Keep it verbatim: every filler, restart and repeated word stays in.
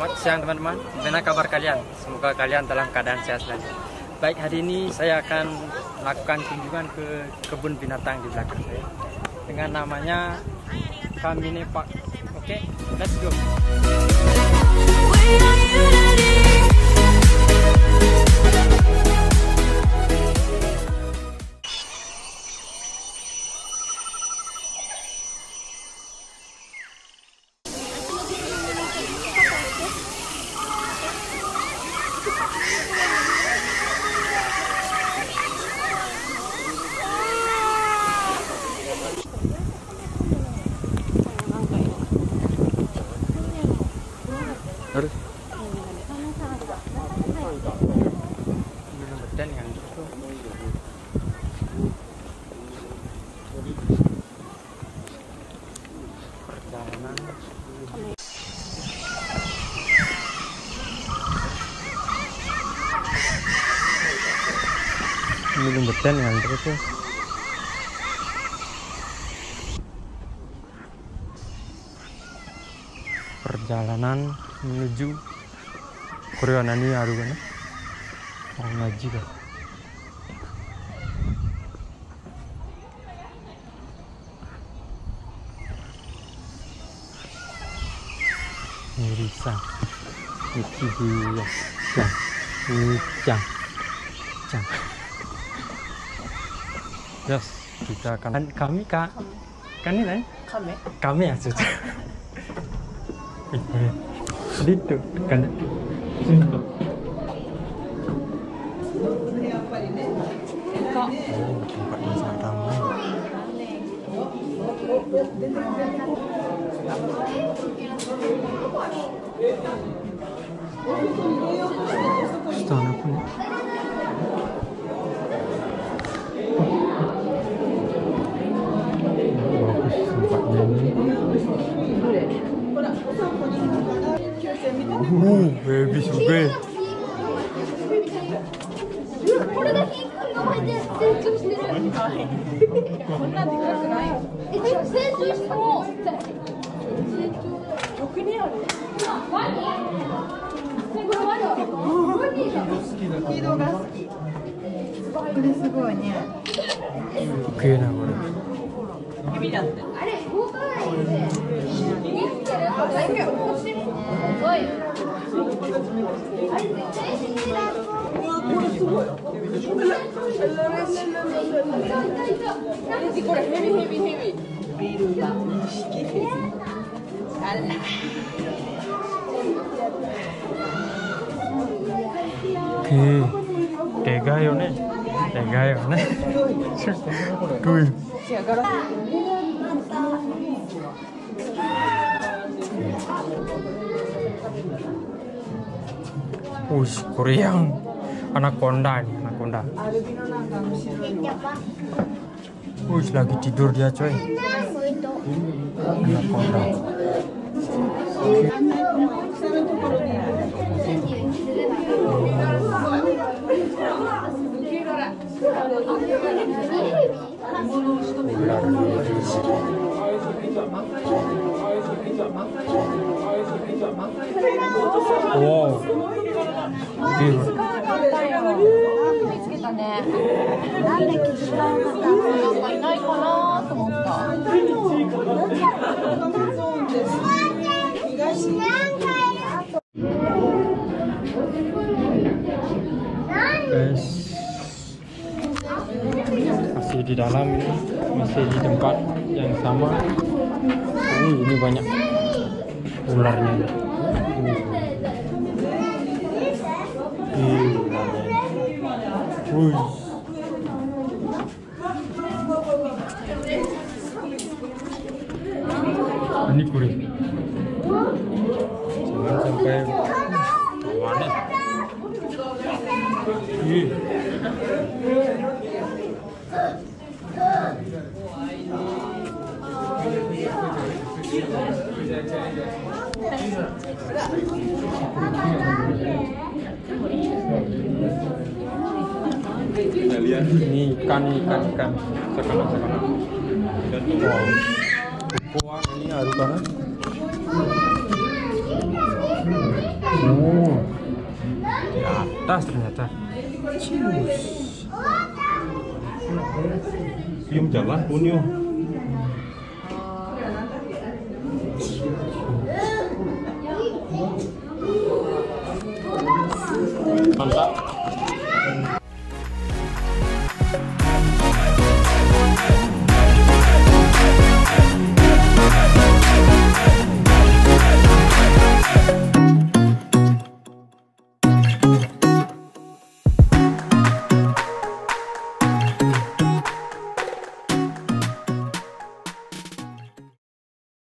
Selamat siang teman-teman, gimana kabar kalian? Semoga kalian dalam keadaan sehat selalu. Baik, hari ini saya akan melakukan kunjungan ke kebun binatang di belakang saya dengan namanya Kamine Park. Oke, let's go. Harus dan yang perjalanan belum bedan yang terus ya. Perjalanan menuju Korea nani aru kan orang ngaji kan Mirisa iki dia ya ini jang jang yes kita akan kami kak kan ini kami kami ya sudah itu kan oh tempatnya sangat ramai. Stand apa nih? Bagus tempatnya ini. Oh, baby juga. Oke nah, oke, tega yo nih, tega yo nih, tuh. Ush, Koreang, anaconda nih, anaconda. Ush, lagi tidur dia coy. Anaconda. Wow. Guys, masih di dalam ini, masih di tempat yang sama. Oh, ini banyak ularnya. Ini Wih. Ini kuring. Jangan sampai Awan. Ih. Ini ikan, ikan, ikan, sakura, sakura. Wow. Pohon ini aru kana. Oh, di atas ternyata. Cius. Film jalan punyo. Mantap.